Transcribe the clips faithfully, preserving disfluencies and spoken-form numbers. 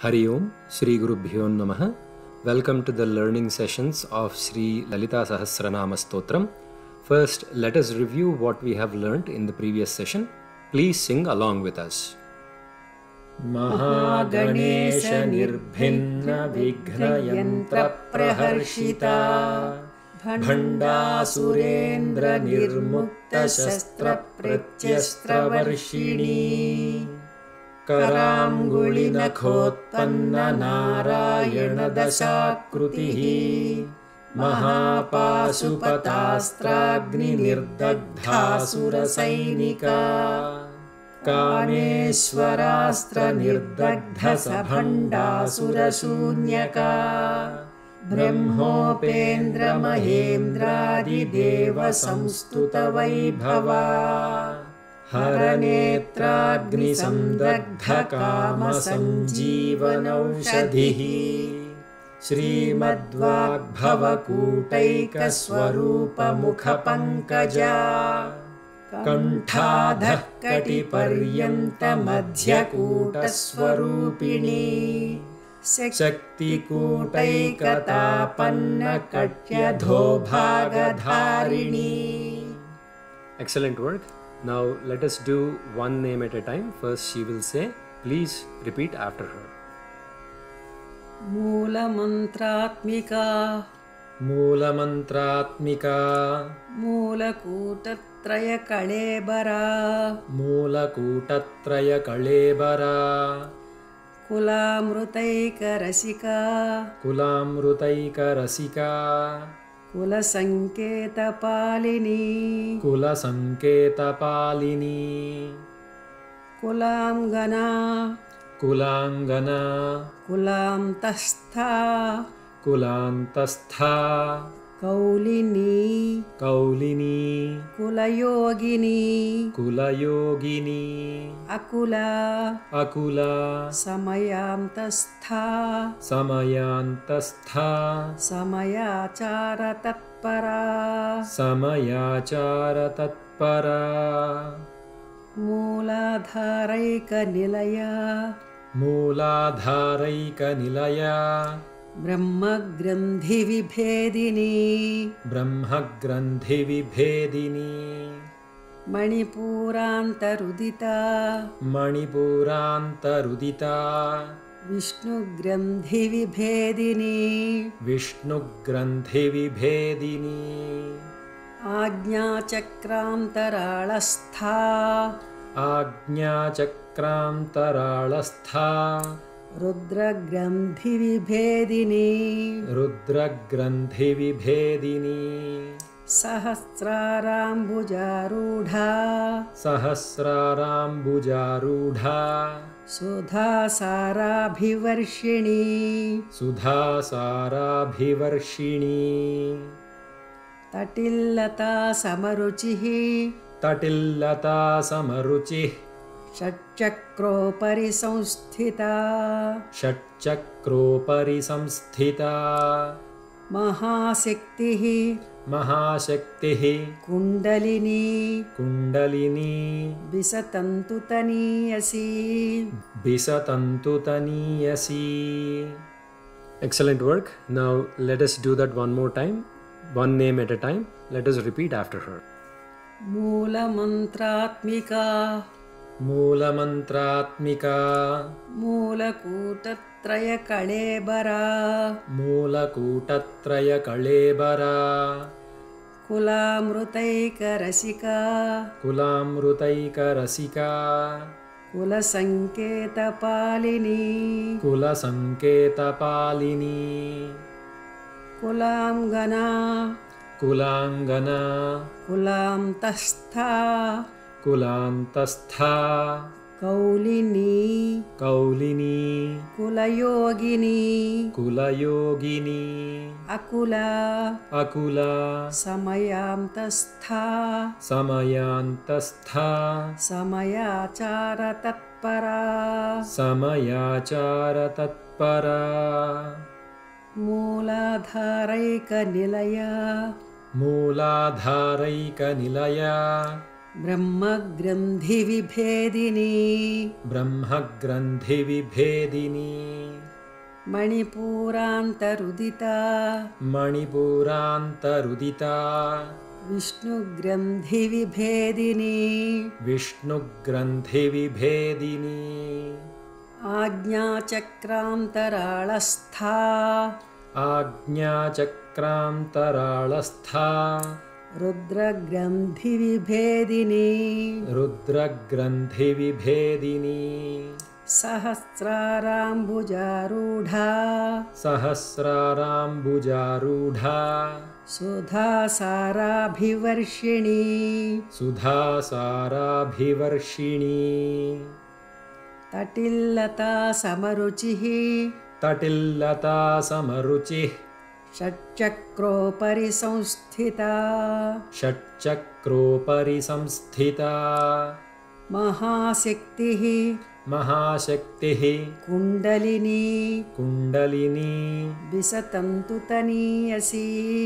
Hari Om, Sri Gurubhyo Namaha. Welcome to the learning sessions of Sri Lalita Sahasranama Stotram. First, let us review what we have learnt in the previous session. Please sing along with us. Mahaganesha nirbhinna vignayantra praharshita Bhandasurendra nirmukta shastra pratyastra varshini Karanguli nakhotpanna narayana dasakrutihi Mahapasupatastragni nirdagdhasura sainika Kameshwarastra nirdagdha sabhandasura shunyaka Brahmopendra mahendradi deva samstuta vaibhava Haranetragni samdagdha kama sanjeevanaushadhihi Srimadvagbhava kutaika swarupa mukha pankaja Kantadhah katiparyanta madhyakuta swarupini Shakti kutaikatapanna katyadho bhagadharini. Excellent work. Now let us do one name at a time. First she will say, please repeat after her. Moola mantratmika Moola mantratmika Moola kutatraya kalebara Moola kutatraya kalebara Kulamrutaika rasika Kulamrutaika rasika Kula sanketa palini Kula sanketa palini Kulam gana Kulangana Kulam tastha Kulantastha Kaulini Kaulini Kulayogini Kulayogini Akula Akula Samayam tastha Samayantastha Samayachara tatpara Samayachara tatpara Mooladharaika nilaya Mooladharaika nilaya Brahmagrandhi vibhedini Brahmagrandhi vibhedini Manipurantarudita Manipurantarudita Vishnugrandhi vibhedini Vishnugrandhi vibhedini Ajna chakrantaralastha Ajna chakrantaralastha Rudragrandhi vibhedini Rudragrandhi vibhedini Sahasrarambujarudha Sahasrarambujarudha Sudhasarabhivarshini Sudhasarabhivarshini Tatillata samaruchihi Tatillata samaruchih Shatchakropari samsthita Shatchakropari samsthita Mahasektihi Mahashaktihi Kundalini Kundalini Bisatantutaniyasi Bisatantutaniyasi. Excellent work. Now let us do that one more time. One name at a time. Let us repeat after her. Moola mantratmika Moola mantratmika Moola kutatraya kalebara Moola kutatraya kalebara Kulamrutaika rasika Kulamrutaika rasika Kula sanketa palini Kula sanketa palini Kulam gana Kulangana Kulam tastha Kulantastha Kaulini Kaulini Kulayogini Kulayogini Akula Akula Samayam tastha Samayantastha Samayachara tatpara Samayachara tatpara Mooladharaika nilaya Mooladharaika nilaya ब्रह्मग्रन्थिविभेदिनी ब्रह्मग्रन्थिविभेदिनी मणिपूरान्तरुदिता मणिपूरान्तरुदिता विष्णुग्रन्थिविभेदिनी विष्णुग्रन्थिविभेदिनी आज्ञाचक्रान्तराळस्था आज्ञाचक्रान्तराळस्था रुद्रग्रन्थिविभेदिनी रुद्रग्रन्थिविभेदिनी सहस्राराम्बुजारूढा सहस्राराम्बुजारूढा सुधासाराभिवर्षिणी सुधासाराभिवर्षिणी तटिल्लता समरुचिः तटिल्लता समरुचिः षट्चक्रोपरि संस्थिता षट्चक्रोपरि संस्थिता महाशक्तिः महाशक्तिः kundalini kundalini विसतन्तुतनीयसी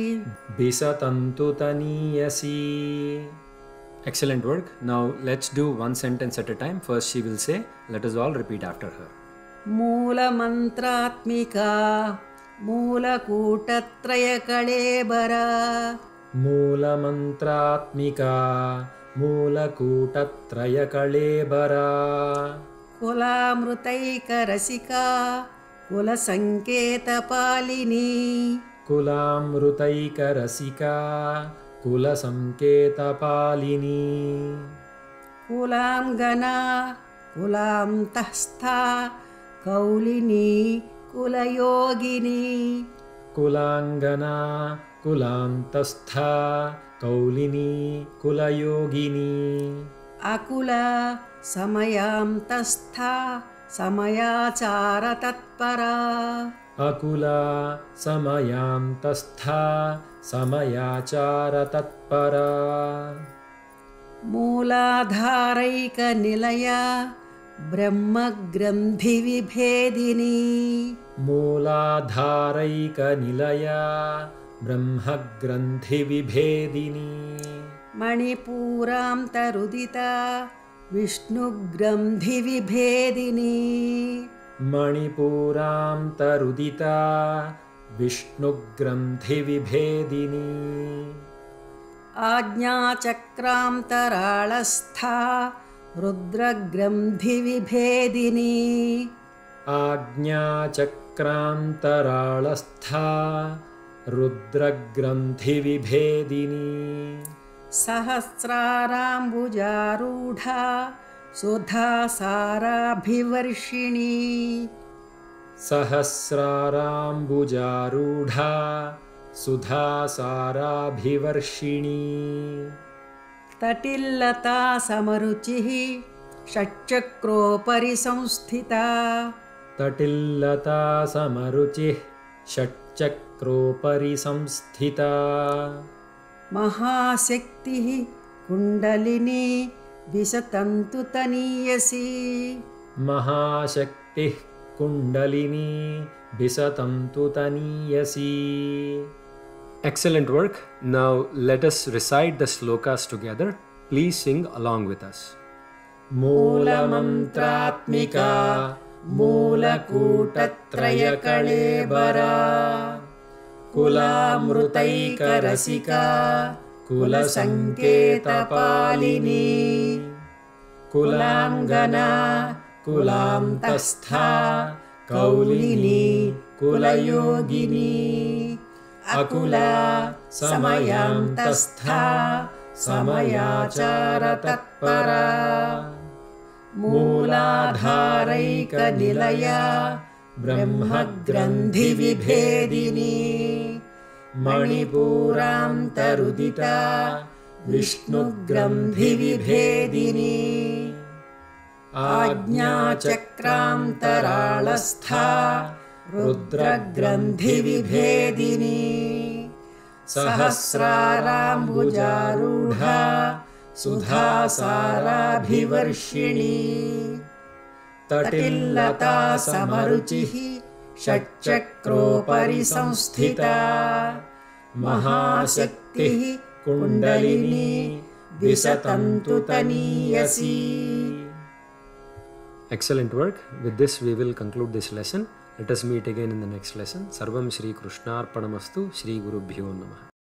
विसतन्तुतनीयसी. Excellent work. Now let's do one sentence at a time. First she will say, let us all repeat after her. मूलमन्त्रात्मिका मूलकूटत्रयकळेबरा मूलमन्त्रात्मिका मूलकूटत्रयकळेबरा कुलामृतैकरसिका कुलसङ्केतपालिनी कुलामृतैकरसिका कुलसङ्केतपालिनी कुलाङ्गना कुलान्तस्था कौलिनी कुलयोगिनी कुलाङ्गना कुलान्तस्था कौलिनी कुलयोगिनी Akula समयान्तस्था समयाचारतत्परा Akula समयान्तस्था समयाचारतत्परा मूलाधारैकनिलया ब्रह्मग्रन्थिविभेदिनी मूलाधारैकनिलया ब्रह्मग्रन्थिविभेदिनी मणिपूरान्तरुदिता विष्णुग्रन्थिविभेदिनी मणिपूरान्तरुदिता विष्णुग्रन्थिविभेदिनी आज्ञाचक्रान्तराळस्था रुद्रग्रन्थिविभेदिनी आज्ञाचक्रान्तराळस्था रुद्रग्रन्थिविभेदिनी सहस्राराम्बुजारूढा सुधासाराभिवर्षिणी सहस्राराम्बुजारूढा सुधासाराभिवर्षिणी तटिल्लता समरुचिः षट्चक्रोपरि संस्थिता तटिल्लता समरुचिः षट्चक्रोपरि संस्थिता महाशक्तिः kundalini विसतन्तुतनीयसी महाशक्तिः kundalini विसतन्तुतनीयसी. Excellent work. Now let us recite the slokas together. Please sing along with us. मूलमन्त्रात्मिका मूलकूटत्रयकळेबरा कुलामृतैकरसिका कुलसङ्केतपालिनी कुलाङ्गना कुलान्तस्था कौलिनी कुलयोगिनी Akula समयान्तस्था समयाचारतत्परा मूलाधारैकनिलया ब्रह्मग्रन्थिविभेदिनी मणिपूरान्तरुदिता विष्णुग्रन्थिविभेदिनी आज्ञाचक्रान्तराळस्था रुद्रग्रन्थिविभेदिनी सहस्राराम्बुजारूढा सुधासाराभिवर्षिणी तटिल्लता समरुचिः षट्चक्रोपरि संस्थिता महाशक्तिः कुण्डलिनी विशतं तु तनीयसी. Excellent work. With this, we will conclude this lesson. Let us meet again in the next lesson. Sarvam Shri Krishnarpanamastu. Shri Gurubhyo Namah.